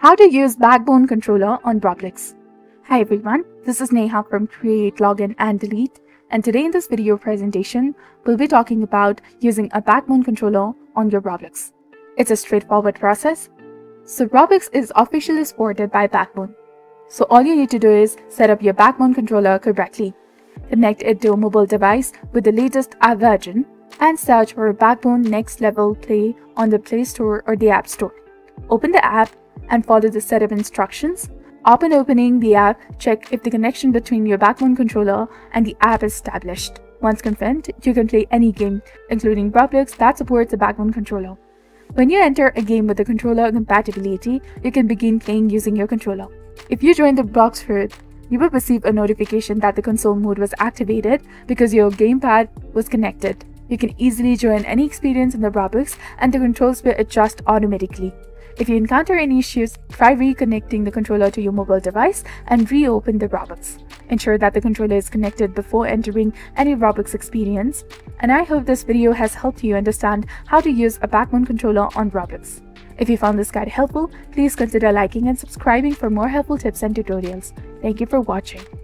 How to use Backbone controller on Roblox. Hi everyone, this is Neha from Create, Login and Delete, and today in this video presentation, we'll be talking about using a Backbone controller on your Roblox. It's a straightforward process. So Roblox is officially supported by Backbone. So all you need to do is set up your Backbone controller correctly, connect it to a mobile device with the latest app version, and search for Backbone Next Level Play on the Play Store or the App Store. Open the app and follow the setup instructions. Upon opening the app, check if the connection between your Backbone controller and the app is established. Once confirmed, you can play any game, including Roblox, that supports a Backbone controller. When you enter a game with the controller compatibility, you can begin playing using your controller. If you join the box first, you will receive a notification that the console mode was activated because your gamepad was connected. You can easily join any experience in the Roblox and the controls will adjust automatically. If you encounter any issues, try reconnecting the controller to your mobile device and reopen the Roblox. Ensure that the controller is connected before entering any Roblox experience. And I hope this video has helped you understand how to use a Backbone controller on Roblox. If you found this guide helpful, please consider liking and subscribing for more helpful tips and tutorials. Thank you for watching.